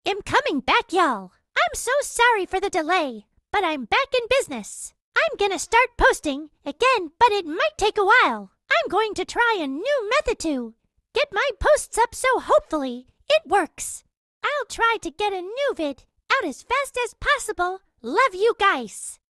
am coming back, y'all. I'm so sorry for the delay, but I'm back in business. I'm gonna start posting again, but it might take a while. I'm going to try a new method to get my posts up, so hopefully it works. I'll try to get a new vid out as fast as possible. Love you guys.